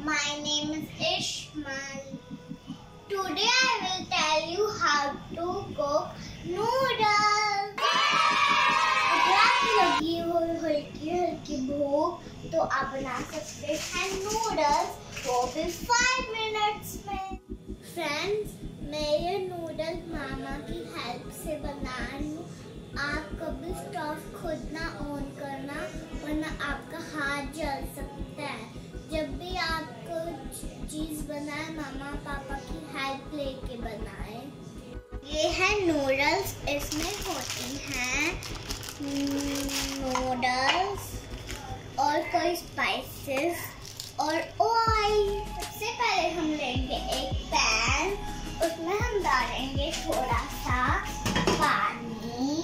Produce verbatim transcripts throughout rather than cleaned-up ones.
My name is Ishmal. Today I will tell you how to cook noodles. अगर आपको लगी हो हल्की हल्की भूख तो आप बना सकते हैं नूडल्स, वो भी फाइव मिनट्स में। फ्रेंड्स, मैं ये नूडल्स मामा की हेल्प से बना रही हूँ। आप कभी स्टोव खुद ना ऑन करना वरना आपका हाथ जल सकता है। जब भी आप कुछ चीज़ बनाए मामा पापा की हेल्प लेके बनाए। ये है नूडल्स, इसमें होती हैं नूडल्स और कोई स्पाइसेस और ऑयल। सबसे पहले हम लेंगे एक पैन, उसमें हम डालेंगे थोड़ा सा पानी।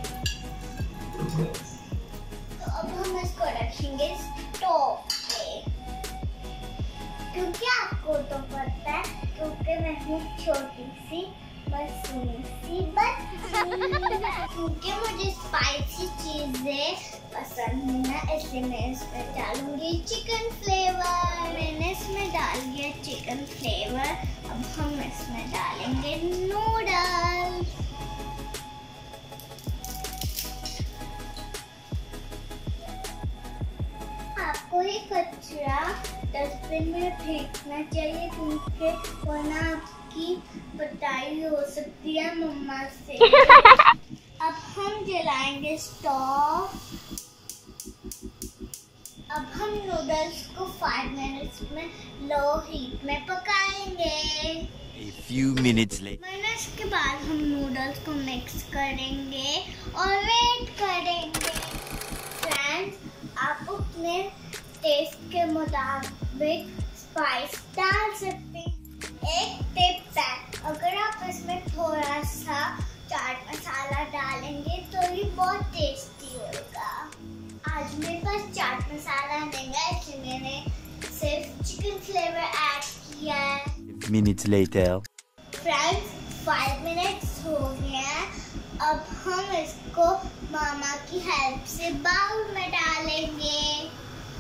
तो अब हम इसको रखेंगे स्टोव पे, क्योंकि आपको तो पता है क्योंकि मैं हूँ छोटी सी मसूनी सी बच्ची। क्योंकि मुझे स्पाइसी चीजें पसंद है इसलिए मैं इसमें डालूंगी चिकन फ्लेवर। मैंने इसमें डाल दिया चिकन फ्लेवर। अब हम इसमें डालेंगे नूडल्स। आपको ये कचरा डस्टबिन में फेंकना चाहिए, क्योंकि वरना आपकी पिटाई हो सकती है मम्मा से। अब हम जलाएंगे स्टोव। अब हम नूडल्स को फाइव मिनट्स में लो हीट में पकाएंगे। A few minutes later. Minutes के बाद हम नूडल्स को मिक्स करेंगे और वेट करेंगे। फ्रेंड्स, आप अपने टेस्ट के मुताबिक स्पाइस डाल सकते हैं। एक टिप है, अगर आप इसमें थोड़ा सा चाट मसाला डालेंगे तो ये बहुत टेस्टी होगा। आज मेरे पास चाट मसाला नहीं है इसलिए मैंने सिर्फ चिकन फ्लेवर ऐड किया है। Minutes later. Friends, five minutes हो गए हैं। अब हम इसको मामा की हेल्प से बाउल में डालेंगे।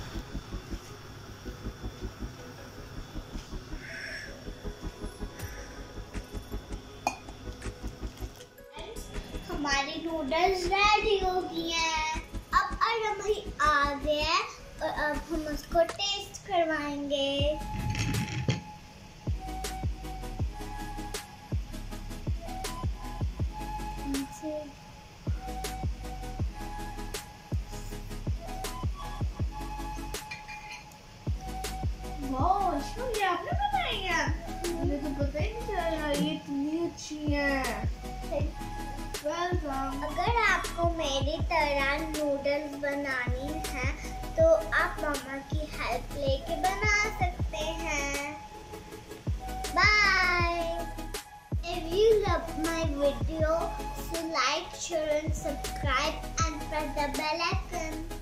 हमारी नूडल्स रेडी हो गई हैं। अब अरहम भाई आ गए हैं और अब हम उसको टेस्ट करवाएंगे। वाह, इसमें ये आपने बनाई है? मुझे तो पता ही नहीं चला ये इतनी अच्छी है। वेलकम। अगर आपको मेरी तरह नूडल्स बनानी है तो आप मामा की हेल्प लेके बना सकते हैं। Bye. If you love my video, so like, share and subscribe and press the bell icon.